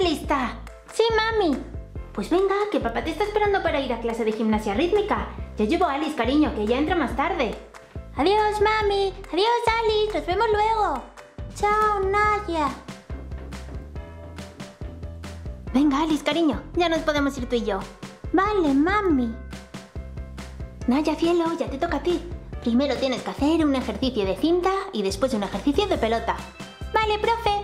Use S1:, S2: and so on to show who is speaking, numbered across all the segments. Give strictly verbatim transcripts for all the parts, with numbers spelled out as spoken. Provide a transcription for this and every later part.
S1: lista? Sí, mami. Pues venga, que papá te está esperando para ir a clase de gimnasia rítmica. Ya llevo a Alice, cariño, que ella entra más tarde. Adiós, mami. Adiós, Alice. Nos vemos luego. Chao, Naya. Venga, Alice, cariño. Ya nos podemos ir tú y yo. Vale, mami. Naya, cielo, ya te toca a ti. Primero tienes que hacer un ejercicio de cinta y después un ejercicio de pelota. Vale, profe.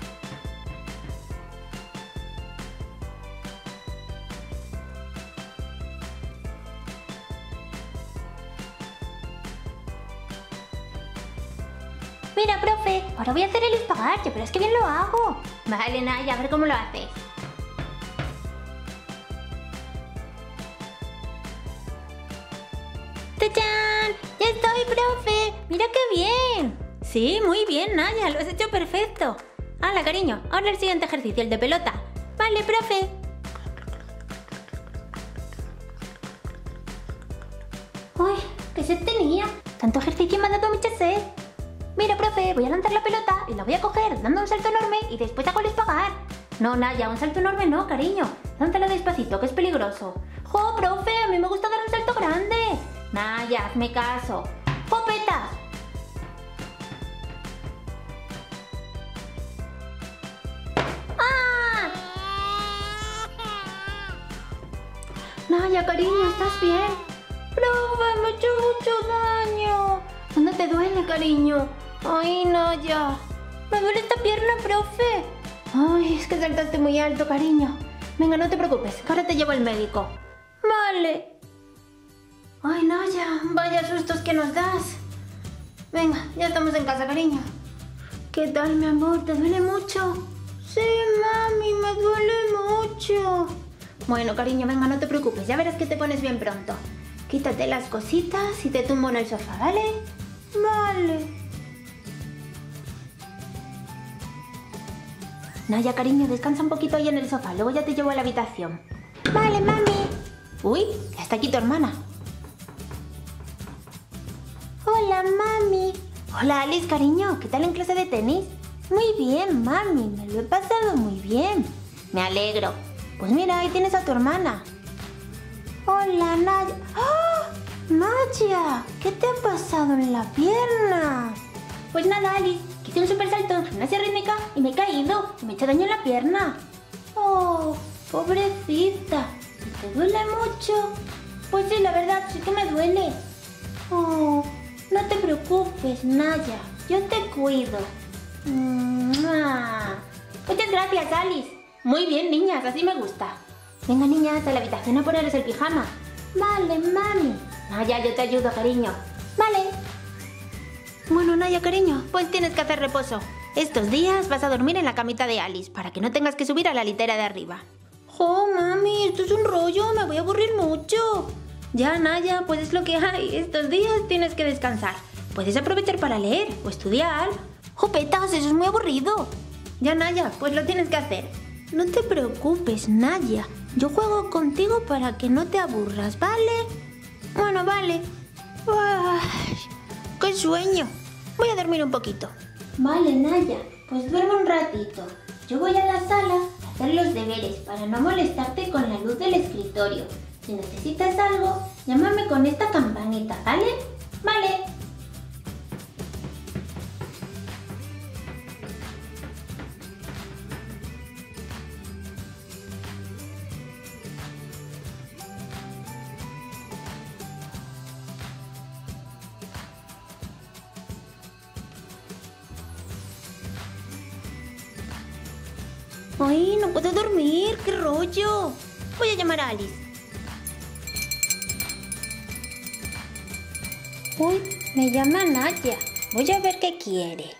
S1: Mira, profe, ahora voy a hacer el espagache, pero es que bien lo hago. Vale, Naya, a ver cómo lo haces. ¡Tachán! ¡Ya estoy, profe! ¡Mira qué bien! Sí, muy bien, Naya, lo has hecho perfecto. Hala, cariño, ahora el siguiente ejercicio, el de pelota. Vale, profe. Uy, qué sed tenía. Tanto ejercicio me ha dado mucha sed. Mira, profe, voy a lanzar la pelota y la voy a coger dando un salto enorme y después hago el espagar. No, Naya, un salto enorme no, cariño. Lánzala despacito, que es peligroso. ¡Jo, profe! A mí me gusta dar un salto grande. Naya, hazme caso. ¡Copetas! ¡Ah! Naya, cariño, ¿estás bien? Profe, me he hecho mucho daño. ¿Dónde te duele, cariño? Ay, Naya. Me duele esta pierna, profe. Ay, es que saltaste muy alto, cariño. Venga, no te preocupes, que ahora te llevo al médico. Vale. Ay, Naya, vaya sustos que nos das. Venga, ya estamos en casa, cariño. ¿Qué tal, mi amor? ¿Te duele mucho? Sí, mami, me duele mucho. Bueno, cariño, venga, no te preocupes, ya verás que te pones bien pronto. Quítate las cositas y te tumbo en el sofá, ¿vale? Vale. Naya, cariño, descansa un poquito ahí en el sofá, luego ya te llevo a la habitación. Vale, mami. Uy, ya está aquí tu hermana. Hola, mami. Hola, Alice, cariño, ¿qué tal en clase de tenis? Muy bien, mami, me lo he pasado muy bien. Me alegro. Pues mira, ahí tienes a tu hermana. Hola, Naya. ¡Oh! Naya, ¿qué te ha pasado en la pierna? Pues nada, Alice, que hice un super salto en gimnasia rítmica y me he caído y me he hecho daño en la pierna. Oh, pobrecita. ¿Y te duele mucho? Pues sí, la verdad, sí que me duele. Oh, no te preocupes, Naya, yo te cuido. ¡Mua! Muchas gracias, Alice. Muy bien, niñas, así me gusta. Venga, niñas, a la habitación a poneros el pijama. Vale, mami. Naya, yo te ayudo, cariño. Vale. Bueno, Naya, cariño, pues tienes que hacer reposo. Estos días vas a dormir en la camita de Alice, para que no tengas que subir a la litera de arriba. ¡Jo, mami! Esto es un rollo, me voy a aburrir mucho. Ya, Naya, pues es lo que hay. Estos días tienes que descansar. Puedes aprovechar para leer o estudiar. ¡Jopetas! Eso es muy aburrido. Ya, Naya, pues lo tienes que hacer. No te preocupes, Naya. Yo juego contigo para que no te aburras, ¿vale? Bueno, vale. Ay, ¡qué sueño! Voy a dormir un poquito. Vale, Naya, pues duerme un ratito. Yo voy a la sala a hacer los deberes para no molestarte con la luz del escritorio. Si necesitas algo, llámame con esta campanita, ¿vale? Vale. ¡Ay, no puedo dormir! ¡Qué rollo! Voy a llamar a Alice. Uy, me llama Naya. Voy a ver qué quiere.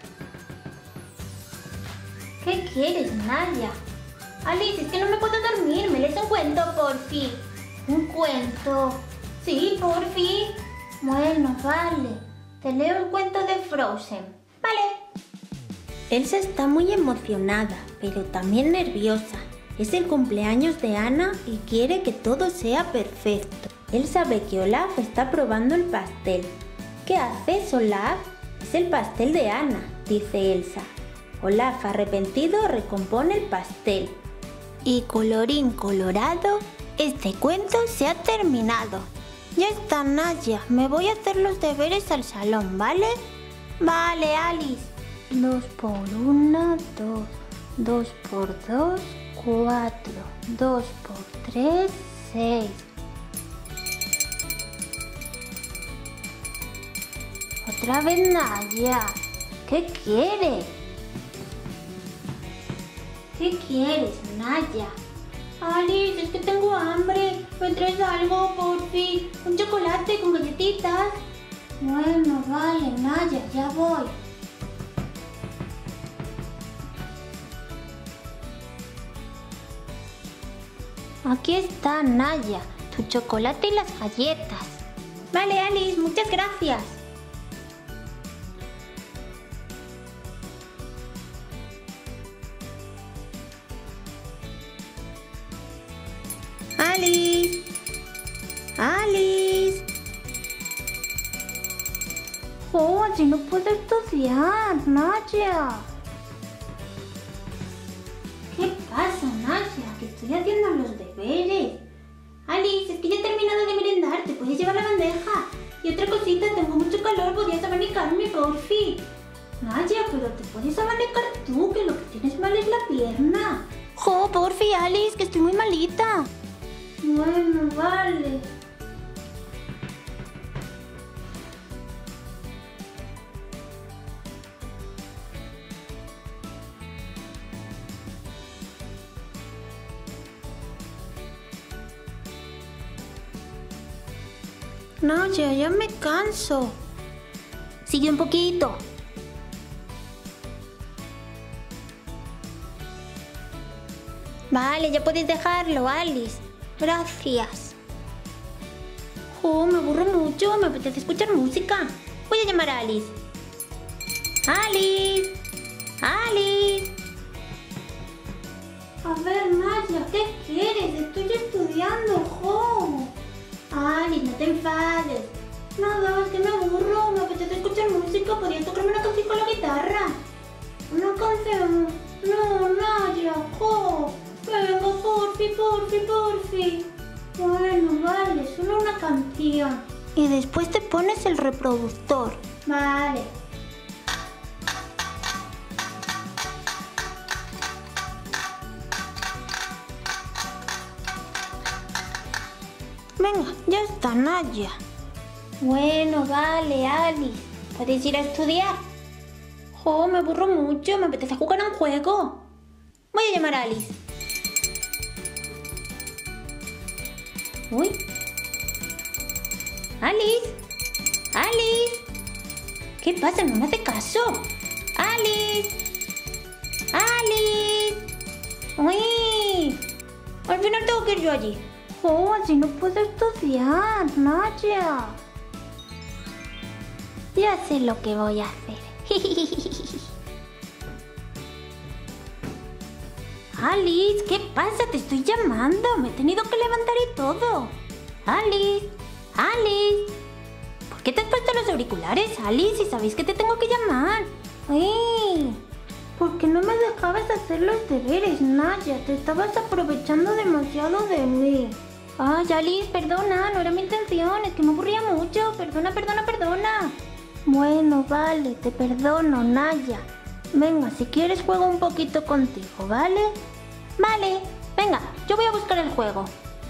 S1: ¿Qué quieres, Naya? Alice, es que no me puedo dormir. ¿Me lees un cuento, por fin? ¿Un cuento? Sí, por fin. Bueno, vale. Te leo el cuento de Frozen. Vale. Elsa está muy emocionada, pero también nerviosa. Es el cumpleaños de Anna y quiere que todo sea perfecto. Elsa ve que Olaf está probando el pastel. ¿Qué haces, Olaf? Es el pastel de Anna, dice Elsa. Olaf arrepentido recompone el pastel. Y colorín colorado, este cuento se ha terminado. Ya está, Naya. Me voy a hacer los deberes al salón, ¿vale? Vale, Alice. Dos por uno, dos. Dos por dos, cuatro. Dos por tres, seis. Otra vez Naya. ¿Qué quieres? ¿Qué quieres, Naya? Alice, es que tengo hambre. ¿Me traes algo, porfi? Un chocolate con galletitas. Bueno, vale, Naya, ya voy. Aquí está, Naya, tu chocolate y las galletas. Vale, Alice, muchas gracias. Alice. Alice. Oh, así no puedo estudiar, Naya. ¿Qué pasa, Naya? Que estoy haciendo los deberes. Alice, es que ya he terminado de merendar. ¿Te puedes llevar la bandeja? Y otra cosita, tengo mucho calor. ¿Podrías abanicarme, porfi? Naya, pero te puedes abanicar tú, que lo que tienes mal es la pierna. Oh, porfi, Alice, que estoy muy malita. Bueno, vale. Naya, ya me canso. Sigue un poquito. Vale, ya puedes dejarlo, Alice. Gracias. Oh, me aburro mucho. Me apetece escuchar música. Voy a llamar a Alice. Alice. Alice. A ver, Naya, ¿qué quieres? Estoy estudiando, jo. Alice, no te enfades. Nada, es que me aburro. Me apetece escuchar música. ¿Podrías tocarme una canción con la guitarra? Una canción. No, Naya, jo. Venga, porfi, porfi, porfi. Bueno, vale, solo una canción. Y después te pones el reproductor. Vale. Venga, ya está, Naya. Bueno, vale, Alice. ¿Puedes ir a estudiar? Jo, me aburro mucho. Me apetece jugar a un juego. Voy a llamar a Alice. Uy. Alice. Alice. ¿Qué pasa? No me hace caso. Alice. Alice. Uy. Al final tengo que ir yo allí. Oh, así no puedo estudiar, Naya. Ya sé lo que voy a hacer. Alice, ¿qué pasa? Te estoy llamando. Me he tenido que levantar y todo. Alice, Alice. ¿Por qué te has puesto los auriculares, Alice? Si sabéis que te tengo que llamar. ¡Ay! ¿Por qué no me dejabas hacer los deberes, Naya? Te estabas aprovechando demasiado de mí. Ay, Alice, perdona. No era mi intención. Es que me aburría mucho. Perdona, perdona, perdona. Bueno, vale. Te perdono, Naya. Venga, si quieres juego un poquito contigo, ¿vale? Vale, venga, yo voy a buscar el juego.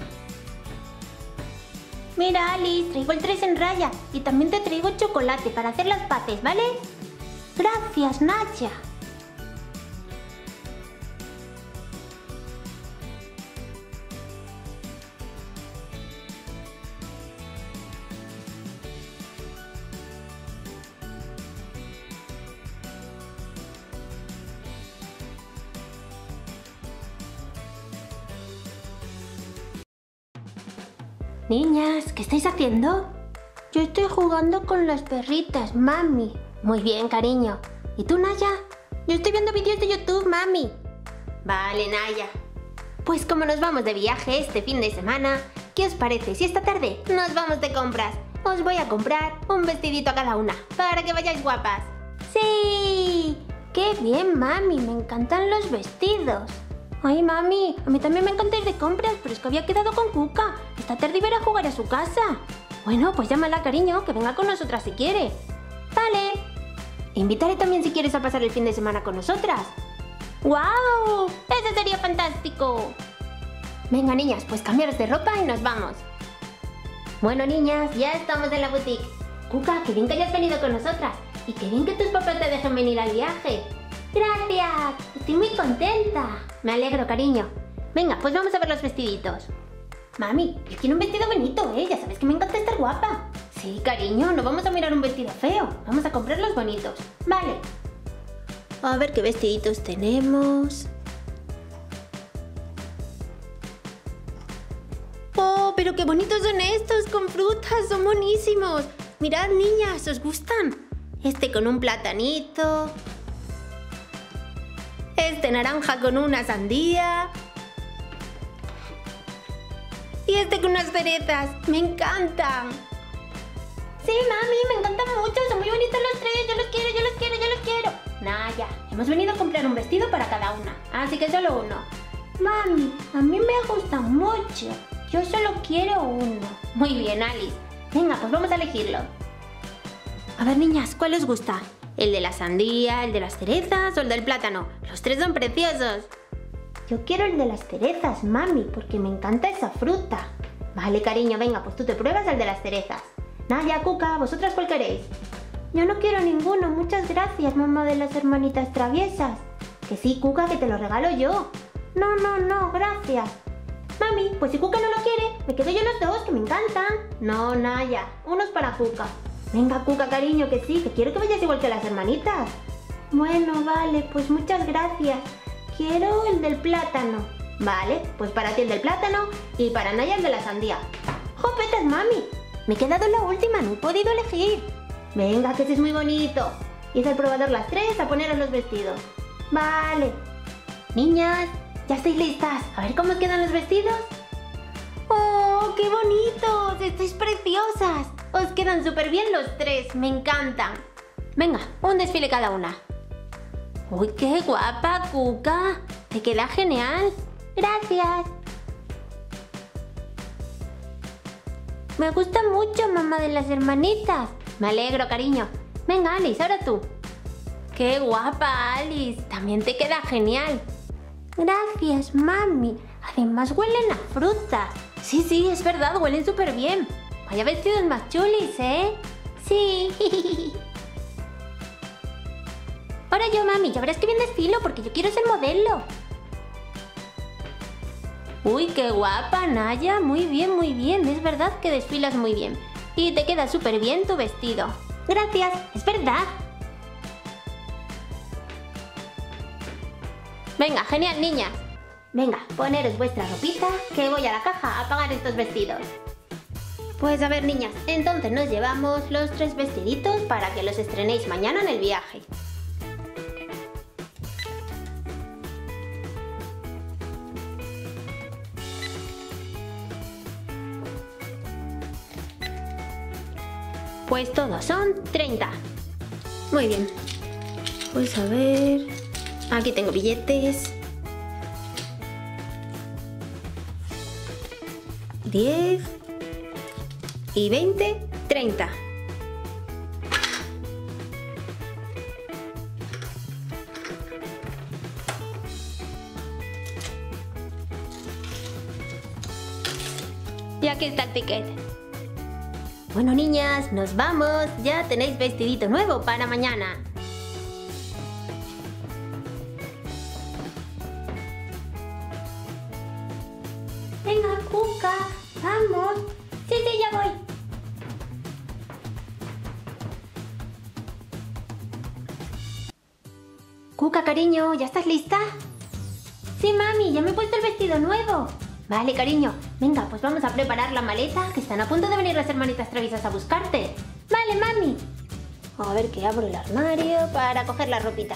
S1: Mira, Alice, traigo el tres en raya y también te traigo chocolate para hacer las paces, ¿vale? Gracias, Naya. Niñas, ¿qué estáis haciendo? Yo estoy jugando con las perritas, mami. Muy bien, cariño. ¿Y tú, Naya? Yo estoy viendo vídeos de YouTube, mami. Vale, Naya. Pues como nos vamos de viaje este fin de semana, ¿qué os parece si esta tarde nos vamos de compras? Os voy a comprar un vestidito a cada una, para que vayáis guapas. ¡Sí! ¡Qué bien, mami! Me encantan los vestidos. Ay, mami, a mí también me encanta ir de compras, pero es que había quedado con Cuca. Esta tarde iba a ir a jugar a su casa. Bueno, pues llámala, cariño, que venga con nosotras si quiere. Vale. Invitaré también si quieres a pasar el fin de semana con nosotras. ¡Guau! ¡Eso sería fantástico! Venga, niñas, pues cambiaros de ropa y nos vamos. Bueno, niñas, ya estamos en la boutique. Cuca, qué bien que hayas venido con nosotras. Y qué bien que tus papás te dejen venir al viaje. ¡Gracias! Estoy muy contenta. Me alegro, cariño. Venga, pues vamos a ver los vestiditos. Mami, yo quiero un vestido bonito, ¿eh? Ya sabes que me encanta estar guapa. Sí, cariño, no vamos a mirar un vestido feo. Vamos a comprar los bonitos. Vale. A ver qué vestiditos tenemos. ¡Oh, pero qué bonitos son estos! Con frutas, son buenísimos. Mirad, niñas, ¿os gustan? Este con un platanito. Este naranja con una sandía. Y este con unas cerezas. ¡Me encantan! Sí, mami, me encantan mucho. Son muy bonitos los tres. Yo los quiero, yo los quiero, yo los quiero. Nah, ya. Hemos venido a comprar un vestido para cada una. Así que solo uno. Mami, a mí me gusta mucho. Yo solo quiero uno. Muy bien, Alice. Venga, pues vamos a elegirlo. A ver, niñas, ¿cuál os gusta? ¿El de la sandía, el de las cerezas o el del plátano? Los tres son preciosos. Yo quiero el de las cerezas, mami, porque me encanta esa fruta. Vale, cariño, venga, pues tú te pruebas el de las cerezas. Naya, Cuca, ¿vosotras cuál queréis? Yo no quiero ninguno, muchas gracias, mamá de las hermanitas traviesas. Que sí, Cuca, que te lo regalo yo. No, no, no, gracias. Mami, pues si Cuca no lo quiere, me quedo yo los dos, que me encantan. No, Naya, unos para Cuca. Venga, Cuca, cariño, que sí, que quiero que vayas igual que las hermanitas. Bueno, vale, pues muchas gracias. Quiero el del plátano. Vale, pues para ti el del plátano y para Naya el de la sandía. ¡Jopetas, mami! Me he quedado en la última, no he podido elegir. Venga, que ese es muy bonito. Y es el probador las tres a poneros los vestidos. Vale. Niñas, ¿ya estáis listas? A ver cómo os quedan los vestidos. ¡Oh, qué bonitos! ¡Estáis preciosas! Os quedan súper bien los tres, me encantan. Venga, un desfile cada una. ¡Uy, qué guapa, Cuca! ¡Te queda genial! ¡Gracias! Me gusta mucho, mamá de las hermanitas. Me alegro, cariño. Venga, Alice, ahora tú. ¡Qué guapa, Alice! También te queda genial. Gracias, mami. Además huelen a fruta. Sí, sí, es verdad, huelen súper bien. Vaya vestidos más chulis, ¿eh? Sí. Ahora yo, mami, ya verás que bien desfilo porque yo quiero ser modelo. Uy, qué guapa, Naya. Muy bien, muy bien. Es verdad que desfilas muy bien. Y te queda súper bien tu vestido. Gracias, es verdad. Venga, genial, niñas. Venga, poneros vuestra ropita, que voy a la caja a pagar estos vestidos. Pues a ver, niñas, entonces nos llevamos los tres vestiditos para que los estrenéis mañana en el viaje. Pues todos son treinta. Muy bien. Pues a ver... Aquí tengo billetes. diez y veinte, treinta. Y aquí está el ticket. Bueno, niñas, nos vamos. Ya tenéis vestidito nuevo para mañana. Venga, Cuca, vamos. Sí, sí, ya voy. Cuca, cariño, ¿ya estás lista? Sí, mami, ya me he puesto el vestido nuevo. Vale, cariño. Venga, pues vamos a preparar la maleta, que están a punto de venir las hermanitas traviesas a buscarte. Vale, mami. A ver que abro el armario para coger la ropita.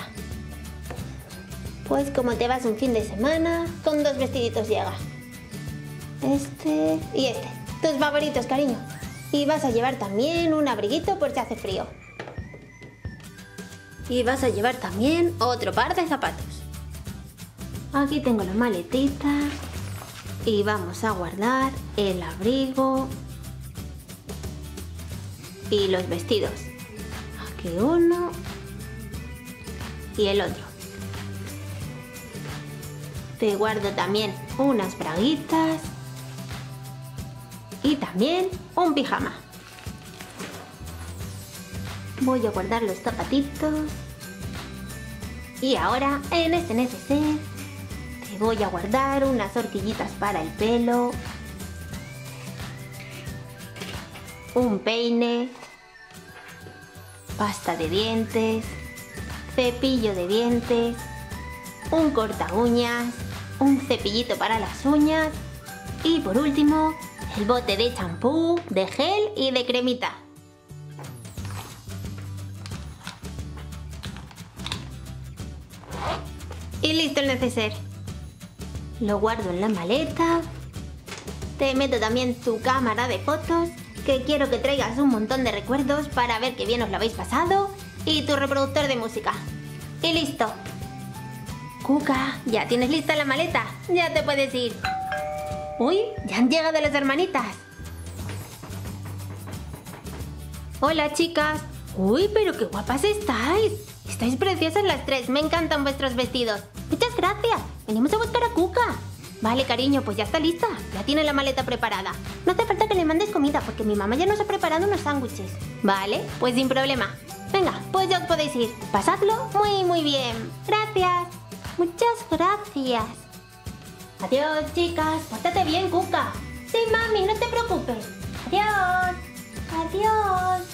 S1: Pues como te vas un fin de semana, con dos vestiditos llega. Este y este. Tus favoritos, cariño. Y vas a llevar también un abriguito por si hace frío. Y vas a llevar también otro par de zapatos. Aquí tengo la maletita. Y vamos a guardar el abrigo. Y los vestidos. Aquí uno. Y el otro. Te guardo también unas braguitas. Y también un pijama. Voy a guardar los zapatitos. Y ahora en este neceser te voy a guardar unas horquillitas para el pelo. Un peine. Pasta de dientes. Cepillo de dientes. Un corta uñas. Un cepillito para las uñas. Y por último, el bote de champú, de gel y de cremita. Y listo el neceser. Lo guardo en la maleta. Te meto también tu cámara de fotos, que quiero que traigas un montón de recuerdos para ver qué bien os lo habéis pasado. Y tu reproductor de música. Y listo. Cuca, ¿ya tienes lista la maleta? Ya te puedes ir. Uy, ya han llegado las hermanitas. Hola, chicas. Uy, pero qué guapas estáis. Estáis preciosas las tres. Me encantan vuestros vestidos. Muchas gracias. Venimos a buscar a Cuca. Vale, cariño, pues ya está lista. Ya tiene la maleta preparada. No hace falta que le mandes comida porque mi mamá ya nos ha preparado unos sándwiches. Vale, pues sin problema. Venga, pues ya os podéis ir. Pasadlo muy, muy bien. Gracias. Muchas gracias. Adiós, chicas. Pórtate bien, Cuca. Sí, mami, no te preocupes. Adiós. Adiós.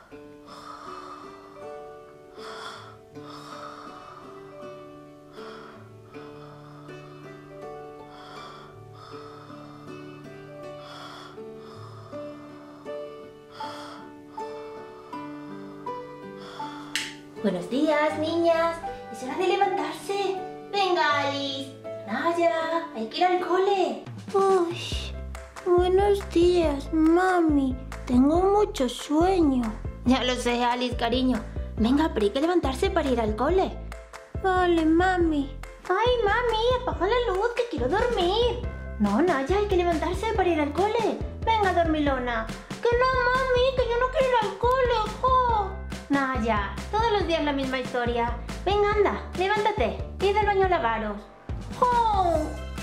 S1: Buenos días, niñas. Es hora de levantarse. Venga, Alice. Naya, hay que ir al cole. Uy, buenos días, mami. Tengo mucho sueño. Ya lo sé, Alice, cariño. Venga, pero hay que levantarse para ir al cole. Vale, mami. Ay, mami, apaga la luz, que quiero dormir. No, Naya, hay que levantarse para ir al cole. Venga, dormilona. Que no, mami, que yo no quiero ir al cole, jo. Naya, todos los días la misma historia. Venga, anda, levántate. Id al baño a lavaros. ¡Oh!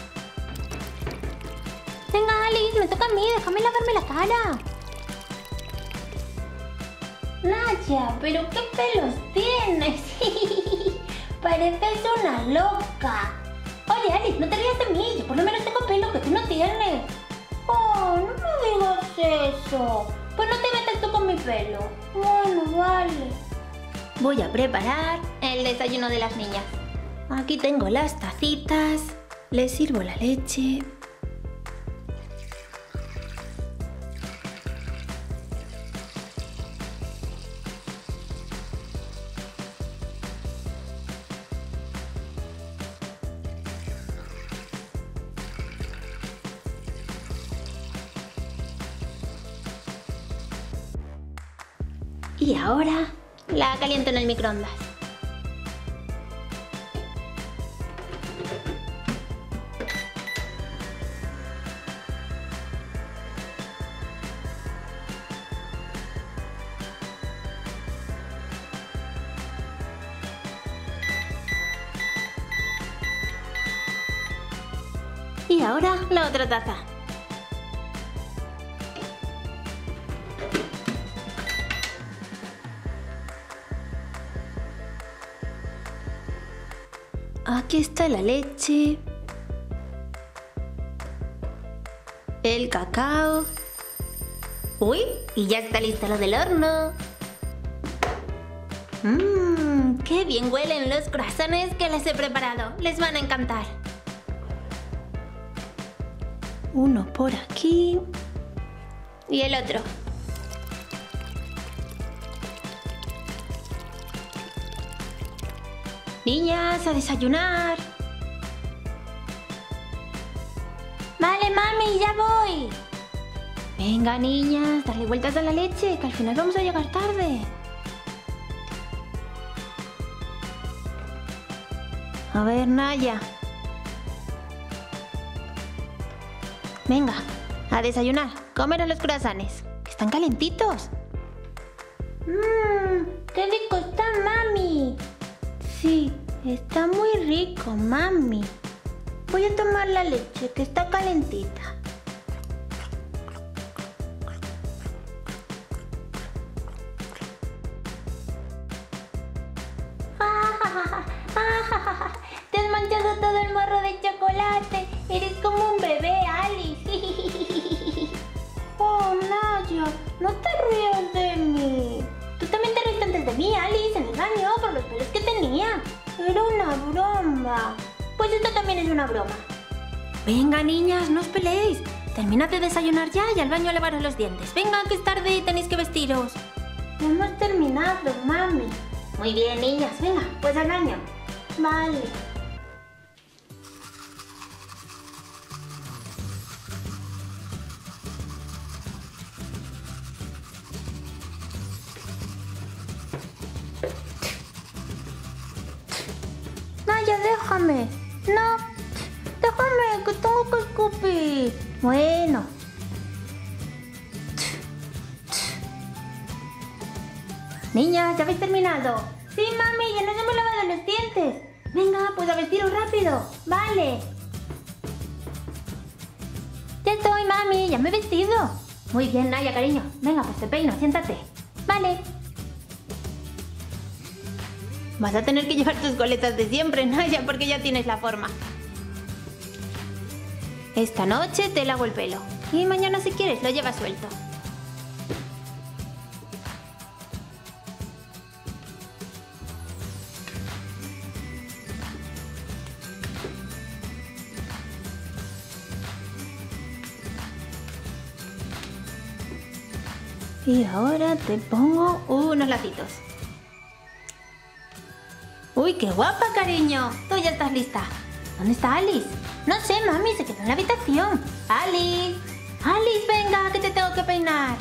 S1: Venga, Alice, me toca a mí. Déjame lavarme la cara. Naya, pero qué pelos tienes. Pareces una loca. Oye, Alice, no te rías de mí. Yo por lo menos tengo pelo que tú no tienes. Oh, no me digas eso. Pues no te metas tú con mi pelo. Bueno, vale. Voy a preparar el desayuno de las niñas. Aquí tengo las tacitas. Les sirvo la leche. Y ahora la caliento en el microondas. Y ahora la otra taza. Aquí está la leche, el cacao. ¡Uy! Y ya está listo lo del horno. Mmm, qué bien huelen los croissants que les he preparado. Les van a encantar. Uno por aquí y el otro. Niñas, a desayunar. Vale, mami, ya voy. Venga, niñas, darle vueltas a la leche, que al final vamos a llegar tarde. A ver, Naya. Venga, a desayunar. Comer los croissants. Están calentitos. Mmm, qué rico está, mami. Sí, está muy rico, mami. Voy a tomar la leche, que está calentita. Te has manchado todo el morro de chocolate. Eres como un bebé, Alice. Oh, Naya, no te rías de mí. Tú también te reíste antes de mí, Alice. Me engañó por los pelos que tenía. Era una broma. Pues esto también es una broma. Venga, niñas, no os peleéis. Terminad de desayunar ya y al baño a lavaros los dientes. Venga, que es tarde y tenéis que vestiros. Ya hemos terminado, mami. Muy bien, niñas. Venga, pues al baño. Vale. Naya, déjame. No, déjame, que tengo que escupir. Bueno. Niñas, ¿ya habéis terminado? Sí, mami, ya nos hemos lavado los dientes. Venga, pues a vestiros rápido. Vale. Ya estoy, mami, ya me he vestido. Muy bien, Naya, cariño. Venga, pues te peino, siéntate. Vale. Vas a tener que llevar tus coletas de siempre, Naya, porque ya tienes la forma. Esta noche te lavo el pelo. Y mañana, si quieres, lo llevas suelto. Y ahora te pongo unos lacitos. ¡Uy, qué guapa, cariño! Tú ya estás lista. ¿Dónde está Alice? No sé, mami, se quedó en la habitación. ¡Alice! ¡Alice, venga, que te tengo que peinar!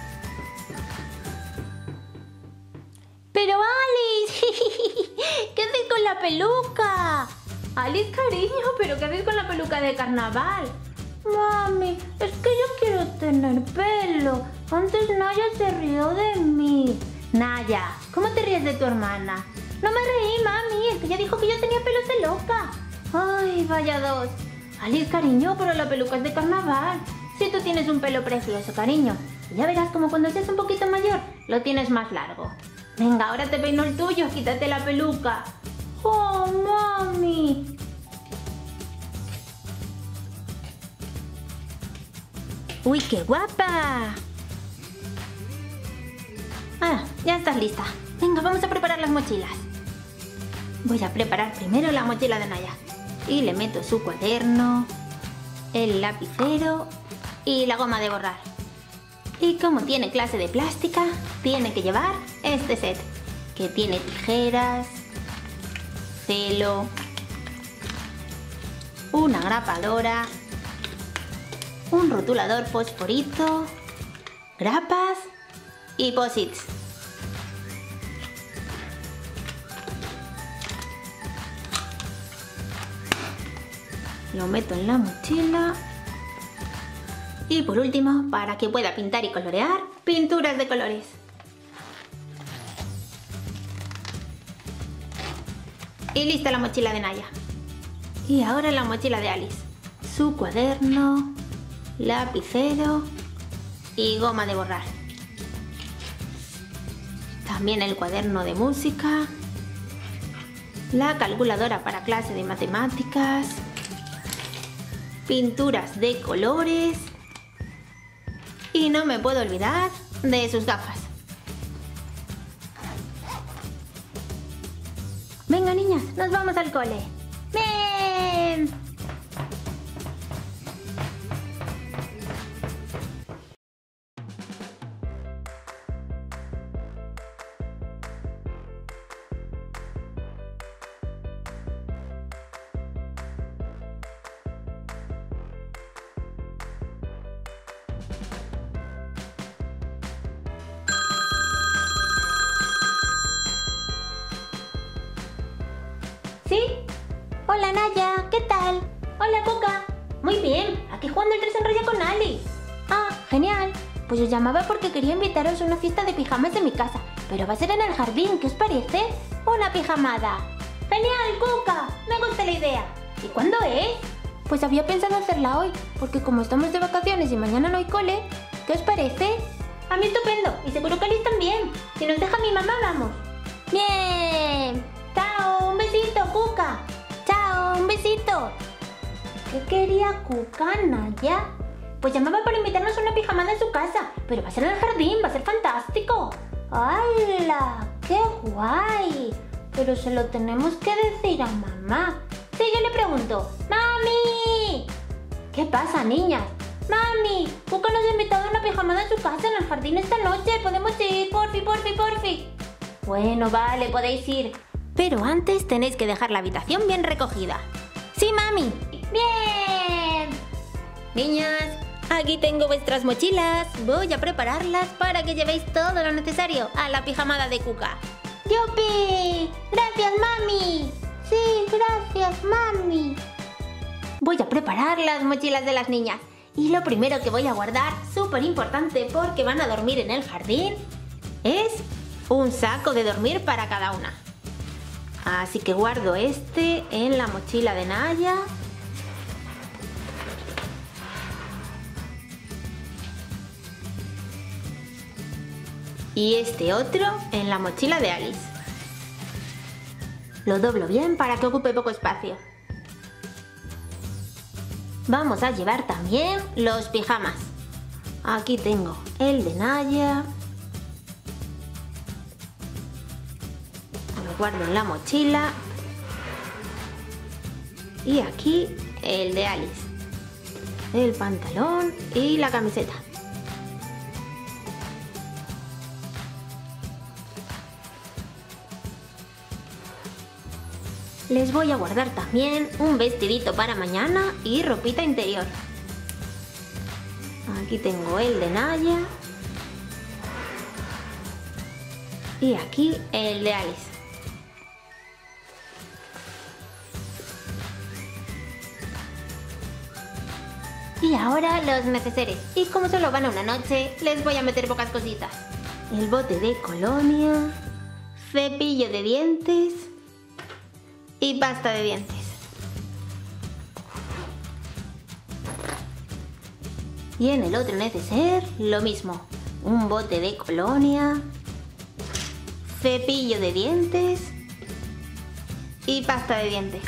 S1: ¡Pero Alice! ¿Qué haces con la peluca? Alice, cariño, ¿pero qué haces con la peluca de carnaval? Mami, es que yo quiero tener pelo. Antes Naya se rió de mí. Naya, ¿cómo te ríes de tu hermana? No me reí, mami, es que ella dijo que yo tenía pelos de loca. Ay, vaya dos. Alice, cariño, pero la peluca es de carnaval. Si tú tienes un pelo precioso, cariño. Ya verás como cuando seas un poquito mayor, lo tienes más largo. Venga, ahora te peino el tuyo, quítate la peluca. Oh, mami. ¡Uy, qué guapa! Ah, ya estás lista. Venga, vamos a preparar las mochilas. Voy a preparar primero la mochila de Naya. Y le meto su cuaderno, el lapicero y la goma de borrar. Y como tiene clase de plástica, tiene que llevar este set, que tiene tijeras, celo, una grapadora, un rotulador fosforito, grapas y posits. Lo meto en la mochila. Y por último, para que pueda pintar y colorear, pinturas de colores. Y lista la mochila de Naya. Y ahora la mochila de Alice. Su cuaderno, lapicero y goma de borrar. También el cuaderno de música, la calculadora para clase de matemáticas, pinturas de colores y no me puedo olvidar de sus gafas. Venga, niñas, nos vamos al cole. ¡Ven! ¿Sí? Hola Naya, ¿qué tal? Hola Cuca. Muy bien, aquí jugando el tres en raya con Alice. Ah, genial. Pues os llamaba porque quería invitaros a una fiesta de pijamas en mi casa, pero va a ser en el jardín, ¿qué os parece? Una pijamada. Genial, Cuca, me gusta la idea. ¿Y cuándo es? Pues había pensado hacerla hoy, porque como estamos de vacaciones y mañana no hay cole, ¿qué os parece? A mí estupendo, y seguro que Alice también. Si nos deja mi mamá, vamos. Bien. Chao, un besito, Cuca. Chao, un besito. ¿Qué quería Cuca, Naya? Pues llamaba para invitarnos a una pijamada en su casa, pero va a ser en el jardín, va a ser fantástico. ¡Hala! ¡Qué guay! Pero se lo tenemos que decir a mamá. Sí, yo le pregunto. ¡Mami! ¿Qué pasa, niñas? ¡Mami! Cuca nos ha invitado a una pijamada en su casa en el jardín esta noche. ¿Podemos ir? Porfi, porfi, porfi. Bueno, vale, podéis ir. Pero antes tenéis que dejar la habitación bien recogida. ¡Sí, mami! ¡Bien! Niñas, aquí tengo vuestras mochilas. Voy a prepararlas para que llevéis todo lo necesario a la pijamada de Cuca. ¡Yupi! ¡Gracias, mami! Sí, gracias, mami. Voy a preparar las mochilas de las niñas. Y lo primero que voy a guardar, súper importante porque van a dormir en el jardín, es un saco de dormir para cada una. Así que guardo este en la mochila de Naya. Y este otro en la mochila de Alice. Lo doblo bien para que ocupe poco espacio. Vamos a llevar también los pijamas. Aquí tengo el de Naya. Lo guardo en la mochila. Y aquí el de Alice. El pantalón y la camiseta. Les voy a guardar también un vestidito para mañana y ropita interior. Aquí tengo el de Naya. Y aquí el de Alice. Y ahora los neceseres. Y como solo van a una noche, les voy a meter pocas cositas. El bote de colonia, cepillo de dientes y pasta de dientes. Y en el otro neceser lo mismo, un bote de colonia, cepillo de dientes y pasta de dientes.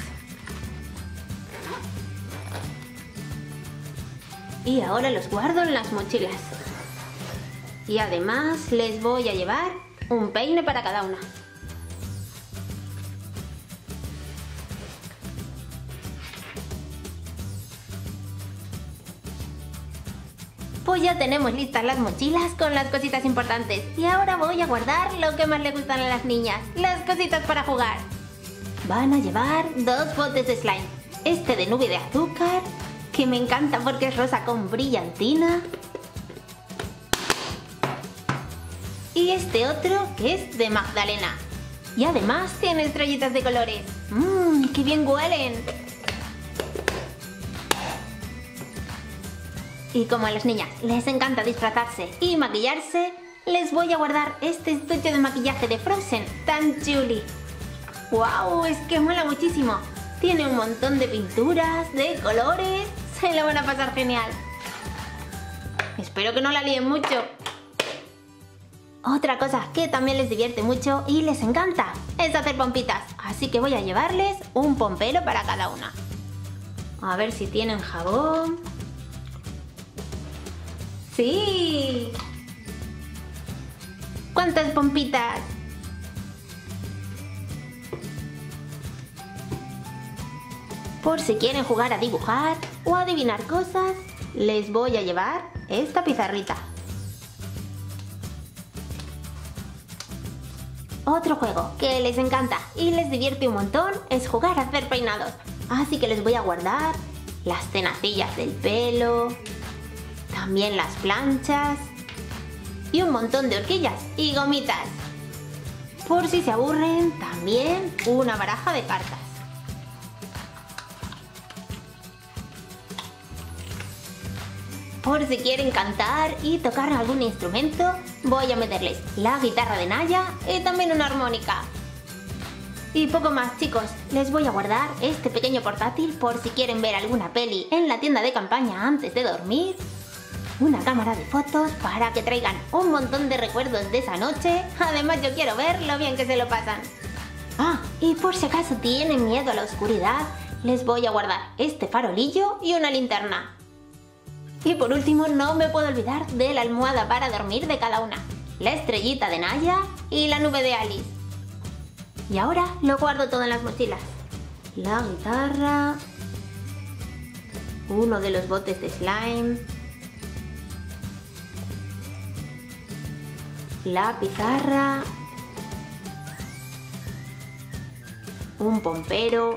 S1: Y ahora los guardo en las mochilas. Y además les voy a llevar un peine para cada una. Pues ya tenemos listas las mochilas con las cositas importantes. Y ahora voy a guardar lo que más le gustan a las niñas, las cositas para jugar. Van a llevar dos botes de slime. Este de nube de azúcar, que me encanta porque es rosa con brillantina. Y este otro que es de Magdalena. Y además tiene estrellitas de colores. ¡Mmm, qué bien huelen! Y como a las niñas les encanta disfrazarse y maquillarse, les voy a guardar este estuche de maquillaje de Frozen tan chuli. ¡Wow! Es que mola muchísimo. Tiene un montón de pinturas, de colores. Se lo van a pasar genial. Espero que no la líen mucho. Otra cosa que también les divierte mucho y les encanta es hacer pompitas. Así que voy a llevarles un pompero para cada una. A ver si tienen jabón. ¡Sí! ¿Cuántas pompitas? Por si quieren jugar a dibujar o a adivinar cosas, les voy a llevar esta pizarrita. Otro juego que les encanta y les divierte un montón es jugar a hacer peinados. Así que les voy a guardar las tenacillas del pelo, también las planchas y un montón de horquillas y gomitas. Por si se aburren, también una baraja de cartas. Por si quieren cantar y tocar algún instrumento, voy a meterles la guitarra de Naya y también una armónica. Y poco más, chicos, les voy a guardar este pequeño portátil por si quieren ver alguna peli en la tienda de campaña antes de dormir. Una cámara de fotos para que traigan un montón de recuerdos de esa noche. Además, yo quiero ver lo bien que se lo pasan. Ah, y por si acaso tienen miedo a la oscuridad, les voy a guardar este farolillo y una linterna. Y por último, no me puedo olvidar de la almohada para dormir de cada una, la estrellita de Naya y la nube de Alice. Y ahora lo guardo todo en las mochilas. La guitarra, uno de los botes de slime, la pizarra, un pompero,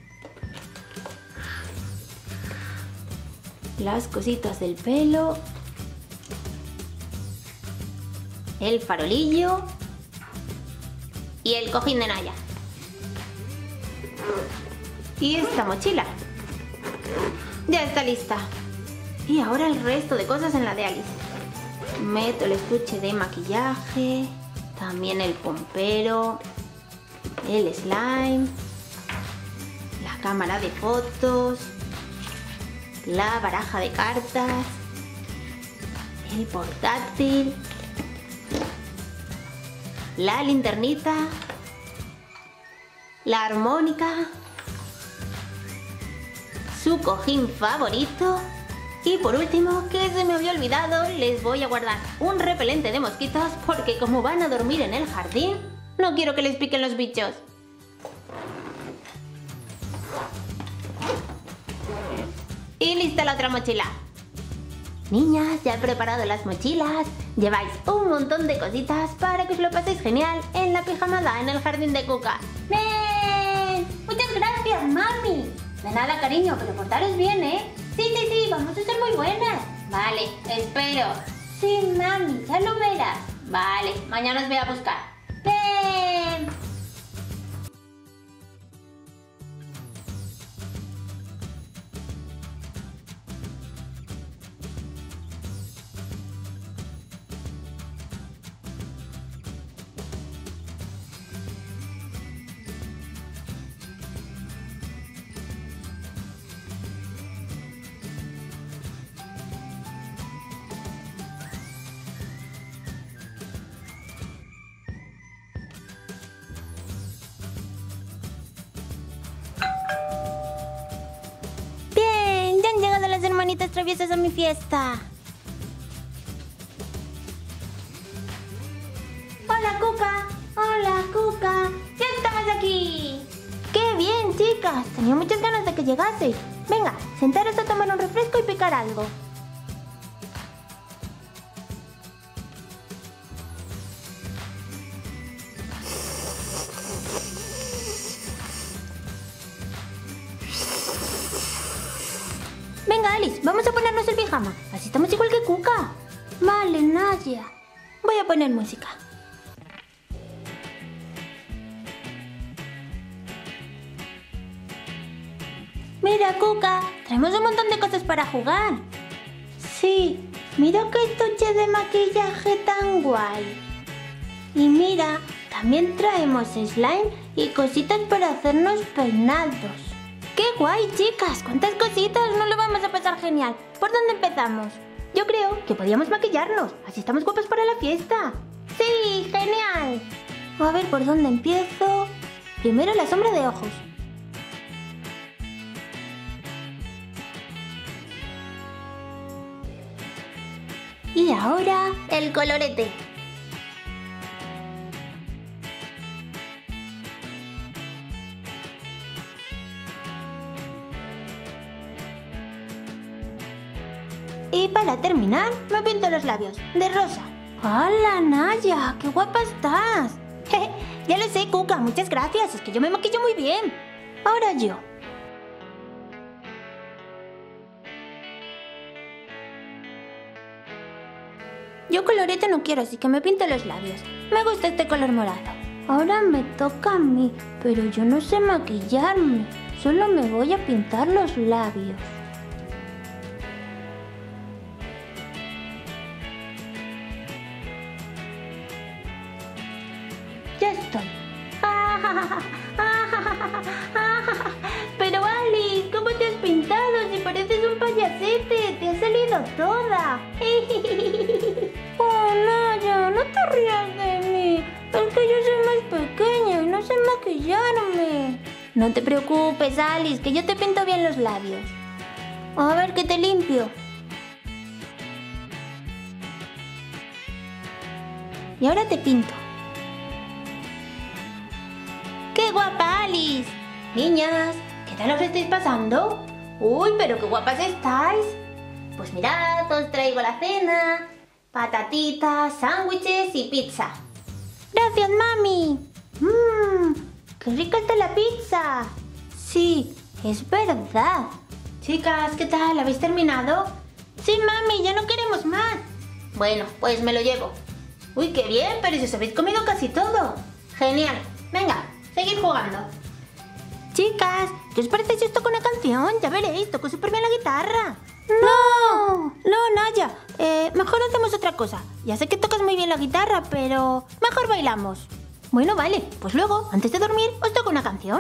S1: las cositas del pelo, el farolillo y el cojín de Naya. Y esta mochila ya está lista. Y ahora el resto de cosas en la de Alice. Meto el estuche de maquillaje, también el pompero, el slime, la cámara de fotos, la baraja de cartas, el portátil, la linternita, la armónica, su cojín favorito y por último, que se me había olvidado, les voy a guardar un repelente de mosquitos porque como van a dormir en el jardín, no quiero que les piquen los bichos. Y lista la otra mochila. Niñas, ya he preparado las mochilas. Lleváis un montón de cositas para que os lo paséis genial en la pijamada en el jardín de Cuca. ¡Ven! Muchas gracias, mami. De nada, cariño, pero portaros bien, ¿eh? Sí, sí, sí, vamos a ser muy buenas. Vale, espero. Sí, mami, ya lo verás. Vale, mañana os voy a buscar. ¡Ven! Hermanitas traviesas a mi fiesta. Hola, Cuca. Hola, Cuca. Ya estamos aquí. ¡Qué bien, chicas! Tenía muchas ganas de que llegaseis. Venga, sentaros a tomar un refresco y picar algo. Venga, Alice, vamos a ponernos el pijama. Así estamos igual que Cuca. Vale, Naya. Voy a poner música. Mira, Cuca, traemos un montón de cosas para jugar. Sí, mira qué estuche de maquillaje tan guay. Y mira, también traemos slime y cositas para hacernos peinados. ¡Qué guay, chicas! ¡Cuántas cositas! ¡Nos lo vamos a pasar genial! ¿Por dónde empezamos? Yo creo que podíamos maquillarnos. Así estamos guapas para la fiesta. ¡Sí! ¡Genial! A ver, ¿por dónde empiezo? Primero la sombra de ojos. Y ahora el colorete. Y para terminar, me pinto los labios, de rosa. ¡Hola, Naya! ¡Qué guapa estás! Ya lo sé, Cuca, muchas gracias. Es que yo me maquillo muy bien. Ahora yo. Yo colorete no quiero, así que me pinto los labios. Me gusta este color morado. Ahora me toca a mí, pero yo no sé maquillarme. Solo me voy a pintar los labios. ya estoy. Pero Alice, ¿cómo te has pintado? Si pareces un payasete, te has salido toda. Oh, Naya, no te rías de mí. Es que yo soy más pequeña y no sé maquillarme. No te preocupes, Alice, que yo te pinto bien los labios. A ver que te limpio. Y ahora te pinto. ¡Qué guapa, Alice! Niñas, ¿qué tal os estáis pasando? ¡Uy, pero qué guapas estáis! Pues mirad, os traigo la cena. Patatitas, sándwiches y pizza. ¡Gracias, mami! ¡Mmm! ¡Qué rica está la pizza! Sí, es verdad. Chicas, ¿qué tal? ¿Habéis terminado? Sí, mami, ya no queremos más. Bueno, pues me lo llevo. Uy, qué bien, pero si os habéis comido casi todo. Genial. Venga, seguid jugando. Chicas, ¿qué os parece si os toco una canción? Ya veréis, toco súper bien la guitarra. ¡No! No, Naya, eh, mejor hacemos otra cosa. Ya sé que tocas muy bien la guitarra, pero mejor bailamos. Bueno, vale, pues luego, antes de dormir, os toco una canción.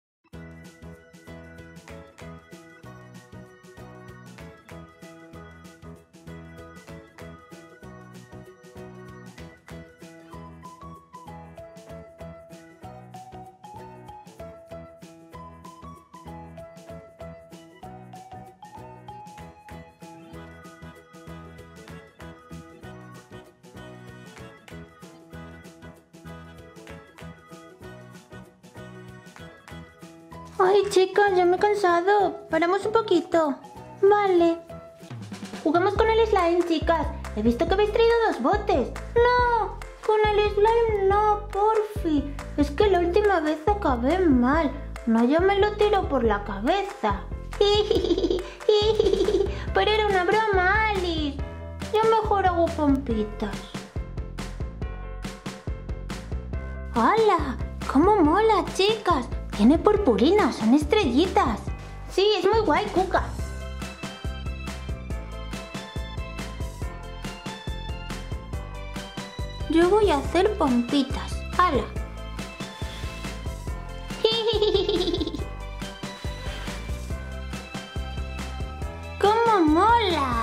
S1: Ay, chicas, ya me he cansado. Paramos un poquito. Vale. Jugamos con el slime, chicas. He visto que habéis traído dos botes. No, con el slime no, porfi. Es que la última vez acabé mal. Naya me lo tiró por la cabeza. Pero era una broma, Alice. Yo mejor hago pompitas. ¡Hala! ¡Cómo mola, chicas! Tiene purpurina, son estrellitas. Sí, es muy guay, Cuca. Yo voy a hacer pompitas. ¡Hala! ¡Cómo mola!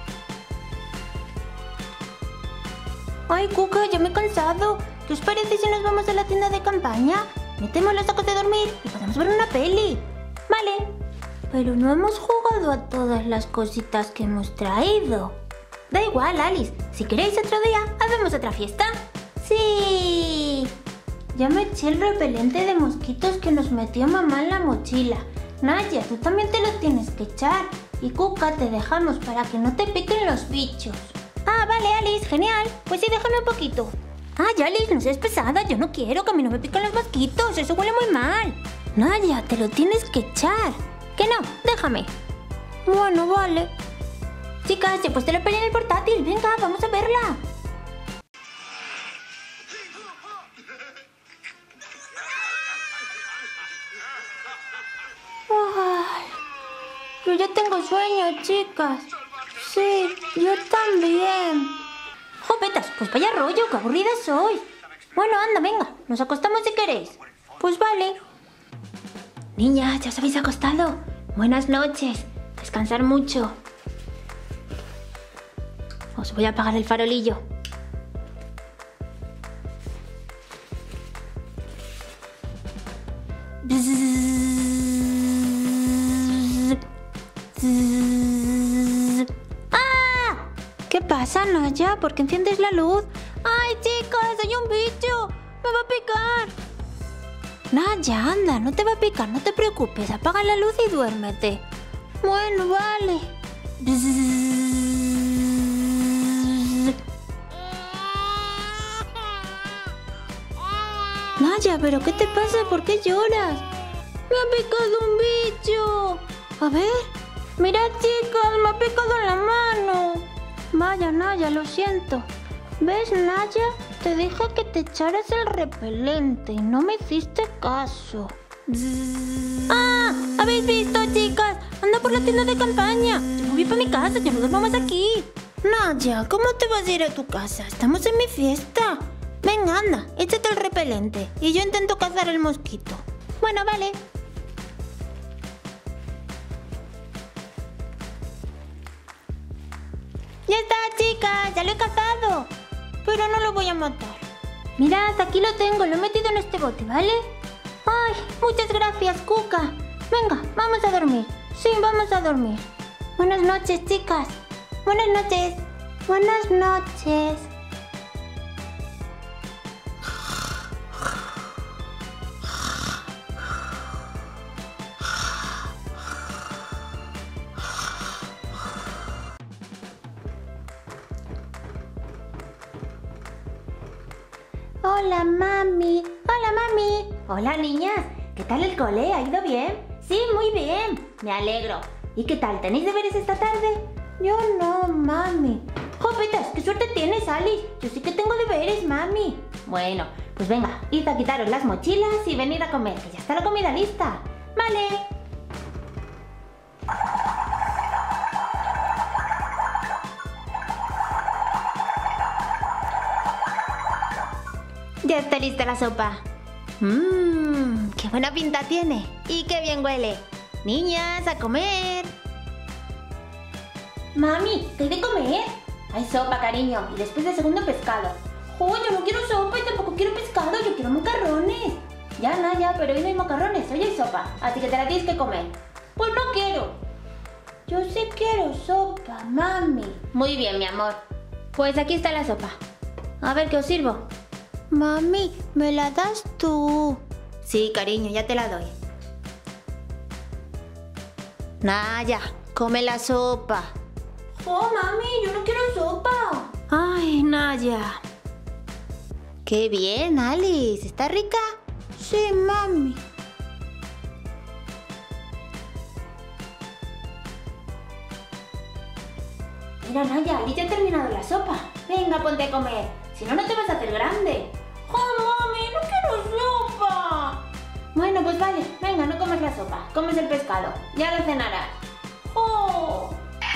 S1: Ay, Cuca, ya me he cansado. ¿Qué os parece si nos vamos a la tienda de campaña? Metemos los sacos de dormir y podemos ver una peli. Vale. Pero no hemos jugado a todas las cositas que hemos traído. Da igual, Alice. Si queréis otro día, hacemos otra fiesta. ¡Sí! Ya me eché el repelente de mosquitos que nos metió mamá en la mochila. Naya, tú también te lo tienes que echar. Y Cuca, te dejamos para que no te piquen los bichos. Ah, vale, Alice, genial. Pues sí, déjame un poquito. Ay, Alice, no seas pesada, yo no quiero, que a mí no me pican los mosquitos, eso huele muy mal. Naya, te lo tienes que echar. Que no, déjame. Bueno, vale. Chicas, ya he puesto la peli en el portátil, venga, vamos a verla. Ay, yo ya tengo sueño, chicas. Sí, yo también. ¡Jopetas! Pues vaya rollo, qué aburrida soy. Bueno, anda, venga, nos acostamos si queréis. Pues vale. Niñas, ¿ya os habéis acostado? Buenas noches, descansar mucho. Os voy a apagar el farolillo. ¿Qué pasa, Naya? ¿Por qué enciendes la luz? ¡Ay, chicas! ¡Hay un bicho! ¡Me va a picar! Naya, anda, no te va a picar, no te preocupes. Apaga la luz y duérmete. Bueno, vale. Naya, ¿pero qué te pasa? ¿Por qué lloras? ¡Me ha picado un bicho! A ver. Mirad, chicas, me ha picado en la mano. Vaya, Naya, lo siento. ¿Ves, Naya? Te dije que te echaras el repelente y no me hiciste caso. ¡Ah! ¿Habéis visto, chicas? Anda por la tienda de campaña. Yo me voy para mi casa, ya no nos vamos aquí. Naya, ¿cómo te vas a ir a tu casa? Estamos en mi fiesta. Venga, anda, échate el repelente. repelente y yo intento cazar el mosquito. Bueno, vale. ¡Ya está, chicas! ¡Ya lo he cazado! Pero no lo voy a matar. Mirad, aquí lo tengo, lo he metido en este bote, ¿vale? ¡Ay! Muchas gracias, Cuca. Venga, vamos a dormir. Sí, vamos a dormir. Buenas noches, chicas. Buenas noches. Buenas noches. Hola, mami. Hola, mami. Hola, niñas. ¿Qué tal el cole? ¿Ha ido bien? Sí, muy bien. Me alegro. ¿Y qué tal? ¿Tenéis deberes esta tarde? Yo no, mami. ¡Jopetas! ¡Qué suerte tienes, Alice! Yo sí que tengo deberes, mami. Bueno, pues venga, id a quitaros las mochilas y venid a comer, que ya está la comida lista. Vale. Ya está lista la sopa. Mmm, qué buena pinta tiene. Y qué bien huele. Niñas, a comer. Mami, ¿qué hay de comer? Hay sopa, cariño, y después de segundo pescado. ¡Oh, yo no quiero sopa y tampoco quiero pescado! ¡Yo quiero macarrones! Ya, Naya, pero hoy no hay macarrones, hoy hay sopa. Así que te la tienes que comer. Pues no quiero. Yo sí quiero sopa, mami. Muy bien, mi amor. Pues aquí está la sopa. A ver, ¿qué os sirvo? Mami, ¿me la das tú? Sí, cariño, ya te la doy. Naya, come la sopa. ¡Oh, mami! ¡Yo no quiero sopa! ¡Ay, Naya! ¡Qué bien, Alice! ¿Está rica? Sí, mami. Mira, Naya, Alice ya ha terminado la sopa. Venga, ponte a comer. Si no, no te vas a hacer grande. ¡Oh, mami! ¡No quiero sopa! Bueno, pues vale. Venga, no comes la sopa. Comes el pescado. Ya lo cenarás. ¡Oh!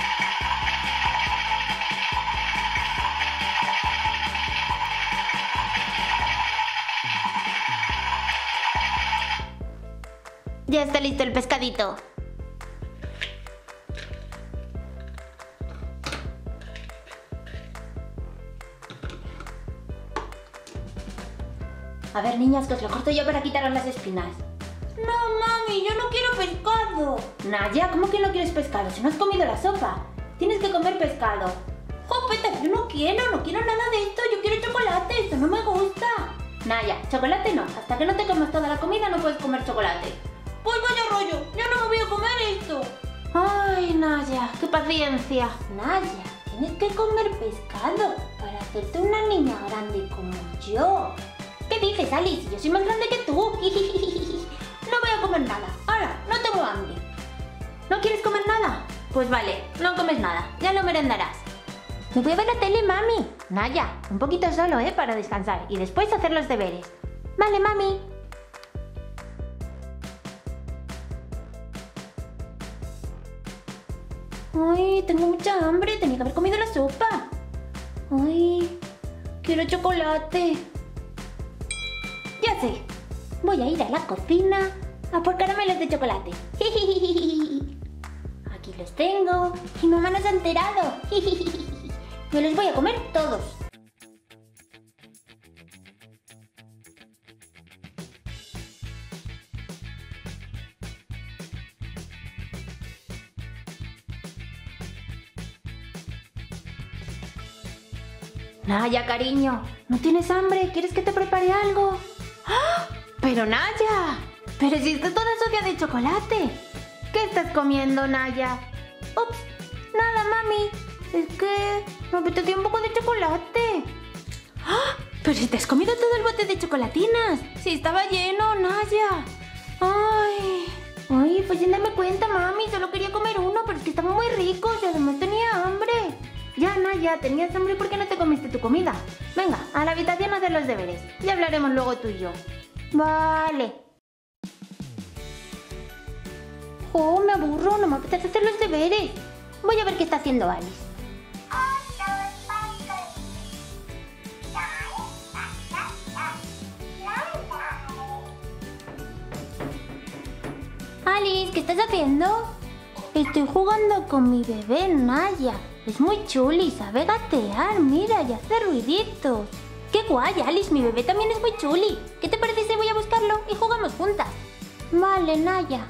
S1: Ya está listo el pescadito. A ver, niñas, que os lo corto yo para quitaros las espinas. No, mami, yo no quiero pescado. Naya, ¿cómo que no quieres pescado? Si no has comido la sopa. Tienes que comer pescado. ¡Jopeta! Yo no quiero, no quiero nada de esto. Yo quiero chocolate, esto no me gusta. Naya, chocolate no. Hasta que no te comas toda la comida no puedes comer chocolate. Pues vaya rollo, yo no me voy a comer esto. Ay, Naya, qué paciencia. Naya, tienes que comer pescado para hacerte una niña grande como yo. ¿Qué dices, Alice? Yo soy más grande que tú. No voy a comer nada. Ahora, no tengo hambre. ¿No quieres comer nada? Pues vale, no comes nada. Ya lo merendarás. Me voy a ver la tele, mami. Naya, un poquito solo, ¿eh? Para descansar y después hacer los deberes. Vale, mami. Ay, tengo mucha hambre. Tenía que haber comido la sopa. Ay, quiero chocolate. Ya sé. Voy a ir a la cocina a por caramelos de chocolate. Aquí los tengo. Y mamá no se ha enterado. Me los voy a comer todos. Naya, cariño, ¿no tienes hambre? ¿Quieres que te prepare algo? ¡Ah! ¡Pero Naya! ¡Pero si está toda sucia de chocolate! ¿Qué estás comiendo, Naya? ¡Ups! Nada, mami. Es que me apetecía un poco de chocolate. ¡Ah! ¡Pero si te has comido todo el bote de chocolatinas! ¡Si estaba lleno, Naya! ¡Ay! ¡Ay! Pues sin darme cuenta, mami. Solo quería comer uno, pero es que estaban muy ricos y además tenía hambre. Ya, Naya, tenías hambre porque no te comiste tu comida. Venga, a la habitación a hacer los deberes. Ya hablaremos luego tú y yo. Vale. Oh, me aburro, no me apetece hacer los deberes. Voy a ver qué está haciendo Alice. Alice, ¿qué estás haciendo? Estoy jugando con mi bebé Naya. Es muy chuli, sabe gatear, mira, y hace ruiditos. ¡Qué guay, Alice! Mi bebé también es muy chuli. ¿Qué te parece si voy a buscarlo y jugamos juntas? Vale, Naya.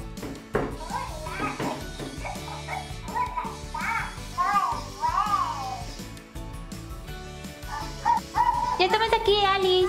S1: Ya estamos aquí, Alice.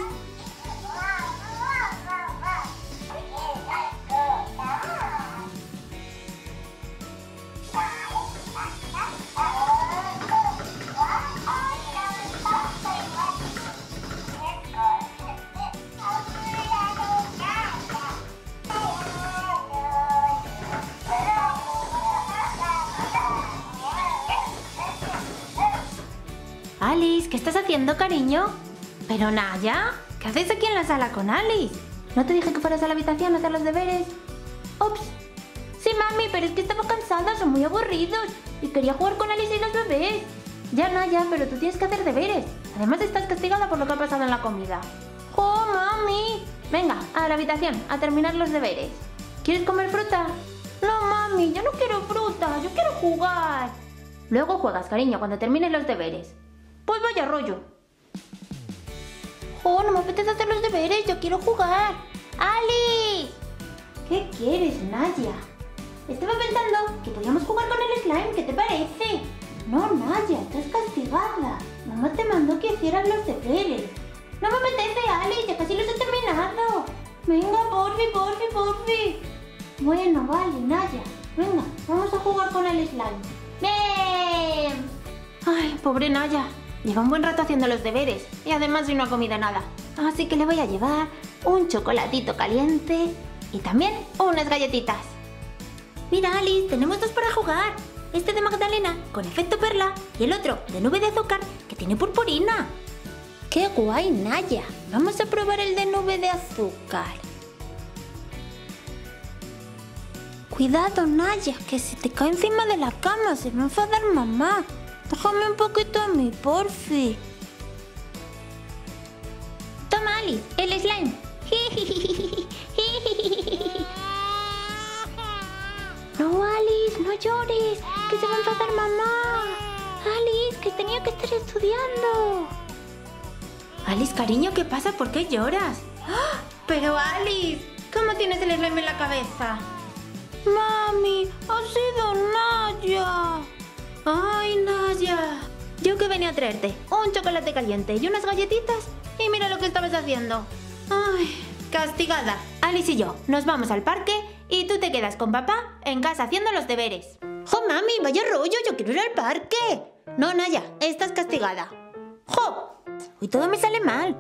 S1: Alice, ¿qué estás haciendo, cariño? Pero Naya, ¿qué haces aquí en la sala con Alice? ¿No te dije que fueras a la habitación a hacer los deberes? Ups. Sí, mami, pero es que estaba cansada, son muy aburridos y quería jugar con Alice y los bebés. Ya, Naya, pero tú tienes que hacer deberes. Además estás castigada por lo que ha pasado en la comida. ¡Oh, mami! Venga, a la habitación, a terminar los deberes. ¿Quieres comer fruta? No, mami, yo no quiero fruta, yo quiero jugar. Luego juegas, cariño, cuando termines los deberes. Pues vaya rollo. Oh, no me apetece hacer los deberes, yo quiero jugar. ¡Ali! ¿Qué quieres, Naya? Estaba pensando que podíamos jugar con el slime, ¿qué te parece? No, Naya, estás castigada. Mamá te mandó que hicieras los deberes. No me apetece, Ali, ya casi los he terminado. Venga, porfi, porfi, porfi. Bueno, vale, Naya. Venga, vamos a jugar con el slime. ¡Bien! Ay, pobre Naya. Lleva un buen rato haciendo los deberes y además hoy no ha comido nada. Así que le voy a llevar un chocolatito caliente y también unas galletitas. Mira, Alice, tenemos dos para jugar. Este de Magdalena con efecto perla y el otro de nube de azúcar que tiene purpurina. ¡Qué guay, Naya! Vamos a probar el de nube de azúcar. Cuidado, Naya, que si te cae encima de la cama se va a enfadar mamá. Déjame un poquito a mí, porfi. Toma, Alice, el slime. No, Alice, no llores, que se va a enfadar mamá. Alice, que tenía que estar estudiando. Alice, cariño, ¿qué pasa? ¿Por qué lloras? ¡Ah! Pero Alice, ¿cómo tienes el slime en la cabeza? Mami, ha sido Naya. ¡Ay, Naya! Yo que venía a traerte un chocolate caliente y unas galletitas y mira lo que estabas haciendo. ¡Ay! Castigada. Alice y yo nos vamos al parque y tú te quedas con papá en casa haciendo los deberes. ¡Jo, mami! ¡Vaya rollo! ¡Yo quiero ir al parque! No, Naya, estás castigada. ¡Jo! Hoy todo me sale mal.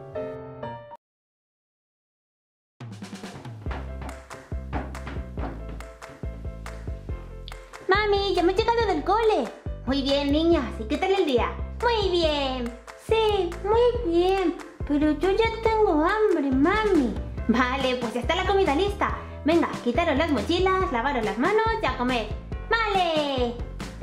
S1: Mami, ya hemos llegado del cole. Muy bien, niñas. ¿Y qué tal el día? Muy bien. Sí, muy bien. Pero yo ya tengo hambre, mami. Vale, pues ya está la comida lista. Venga, quitaros las mochilas, lavaros las manos y a comer. ¡Vale!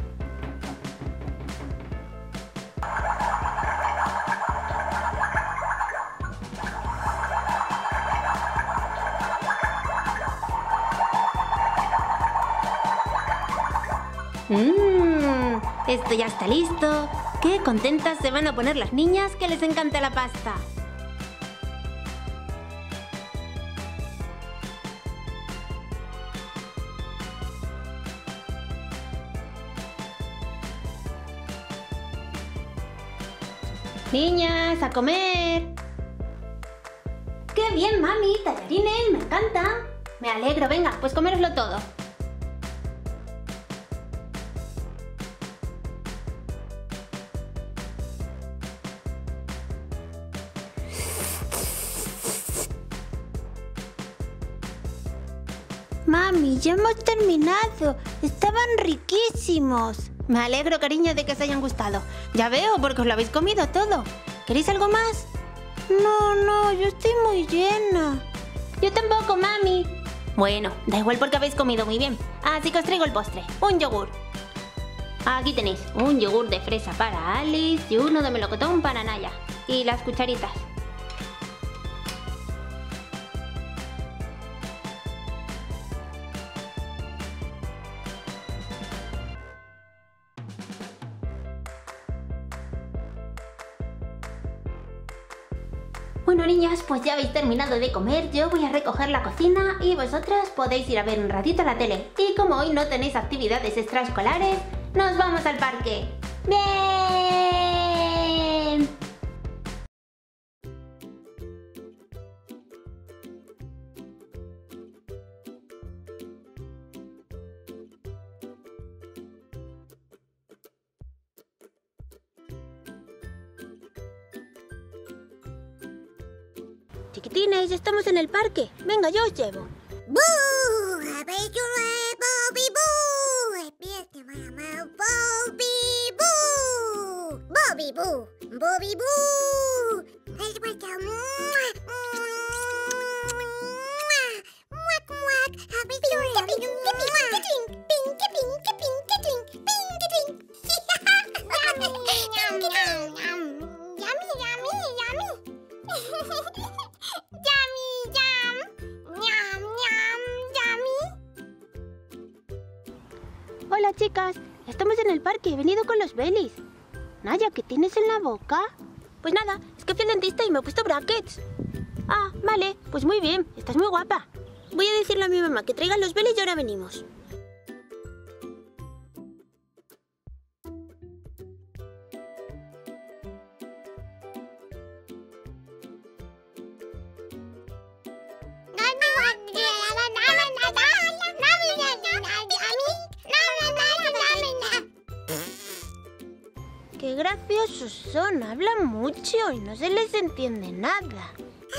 S1: Mmm, esto ya está listo. Qué contentas se van a poner las niñas que les encanta la pasta. Niñas, a comer. ¡Qué bien, mami! Tallarines, me encantan. Me alegro, venga, pues coméroslo todo. Mami, ya hemos terminado. Estaban riquísimos. Me alegro, cariño, de que os hayan gustado. Ya veo, porque os lo habéis comido todo. ¿Queréis algo más? No, no, yo estoy muy llena. Yo tampoco, mami. Bueno, da igual porque habéis comido muy bien. Así que os traigo el postre, un yogur. Aquí tenéis un yogur de fresa para Alice y uno de melocotón para Naya. Y las cucharitas. Bueno, niñas, pues ya habéis terminado de comer, yo voy a recoger la cocina y vosotras podéis ir a ver un ratito la tele. Y como hoy no tenéis actividades extraescolares, nos vamos al parque. ¡Bien! Chiquitines, ya estamos en el parque. Venga, yo os llevo.
S2: ¡Bú! ¡Aventura de Bobby Boo! ¡Empieza, mamá! ¡Bobby Boo! ¡Bobby Boo! ¡Bobby Boo! ¡Es vuelta! ¡Muac, muac! ¡Aventura! ¡Ping, ping, ping, ping, ping, ping, ping, ping, ¡Yummy, yummy, yummy! ¡Yummy, yum! ¡Ñam, ñam, yummy!
S1: Hola, chicas. Estamos en el parque. He venido con los Belis. Naya, ¿qué tienes en la boca? Pues nada, es que fui al dentista y me he puesto brackets. Ah, vale. Pues muy bien. Estás muy guapa. Voy a decirle a mi mamá que traiga los Belis y ahora venimos. ¡Qué graciosos son! Hablan mucho y no se les entiende nada.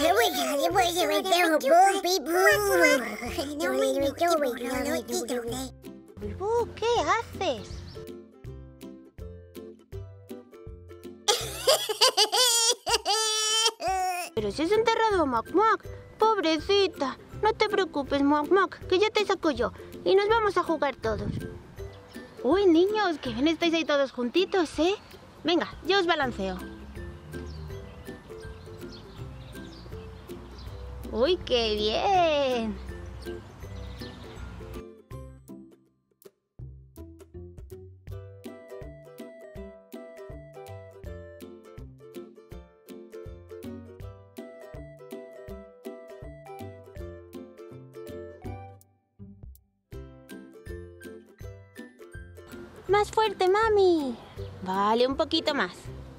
S1: Bulbú, ¿qué haces? Pero si has enterrado a Mac Mac. Pobrecita. No te preocupes, Mac Mac, que ya te saco yo. Y nos vamos a jugar todos. Uy, niños, que bien estáis ahí todos juntitos, ¿eh? Venga, yo os balanceo. ¡Uy, qué bien! ¡Más fuerte, mami! Vale, un poquito más.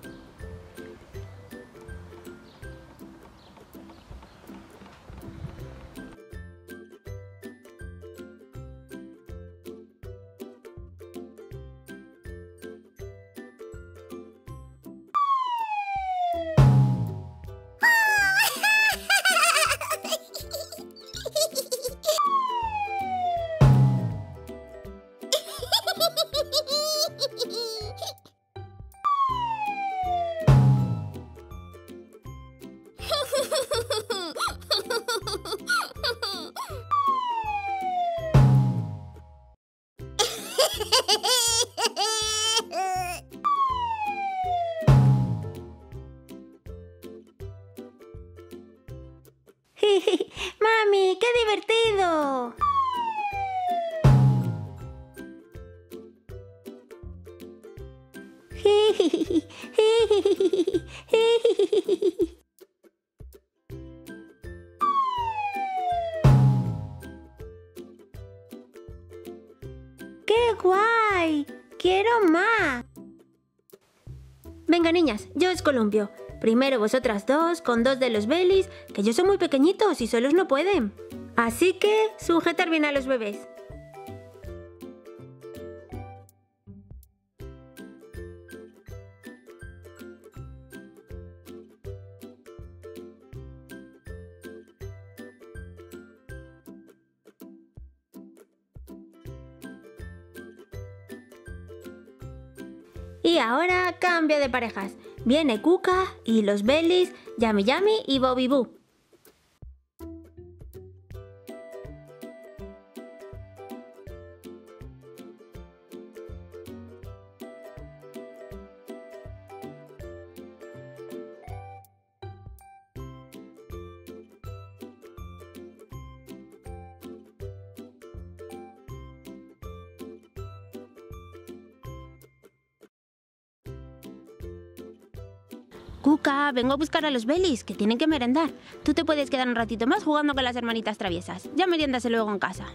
S1: ¡Mami, qué divertido! ¡Qué guay! ¡Quiero más! Venga, niñas, yo os columpio. Primero vosotras dos, con dos de los Belis, que ellos son muy pequeñitos y solos no pueden. Así que, sujetar bien a los bebés. Y ahora cambio de parejas. Viene Cuca y los Belis, Yummy Yummy y Bobby Boo. Cuca, vengo a buscar a los Belis, que tienen que merendar. Tú te puedes quedar un ratito más jugando con las hermanitas traviesas. Ya meriéndase luego en casa.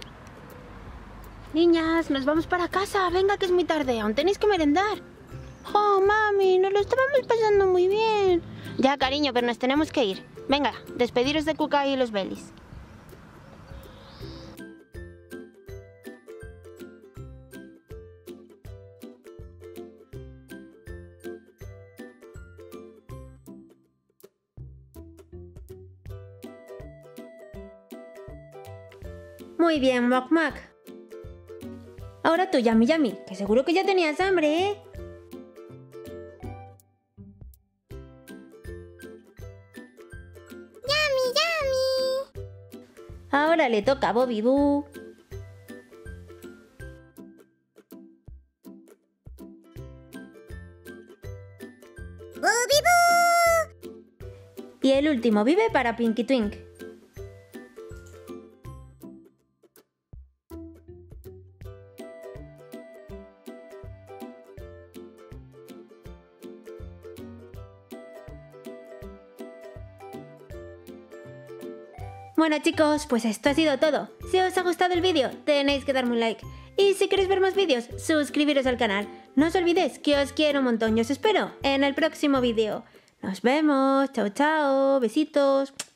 S1: Niñas, nos vamos para casa. Venga, que es muy tarde. Aún tenéis que merendar. Oh, mami, nos lo estábamos pasando muy bien. Ya, cariño, pero nos tenemos que ir. Venga, despediros de Cuca y los Belis. Muy bien, Mac Mac. Ahora tú, Yami Yami, que seguro que ya tenías hambre, ¿eh?
S2: Yummy, yummy.
S1: Ahora le toca a Bobby Boo.
S2: Bobby Boo.
S1: Y el último vive para Pinky Twink. Bueno chicos, pues esto ha sido todo. Si os ha gustado el vídeo, tenéis que darme un like. Y si queréis ver más vídeos, suscribiros al canal. No os olvidéis que os quiero un montón y os espero en el próximo vídeo. Nos vemos, chao chao, besitos.